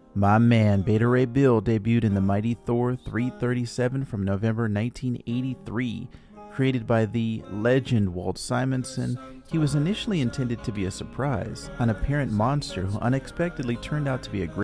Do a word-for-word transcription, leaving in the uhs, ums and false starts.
My man, Beta Ray Bill debuted in the mighty Thor three thirty-seven from November nineteen eighty-three. Created by the legend Walt Simonson, he was initially intended to be a surprise, an apparent monster who unexpectedly turned out to be a great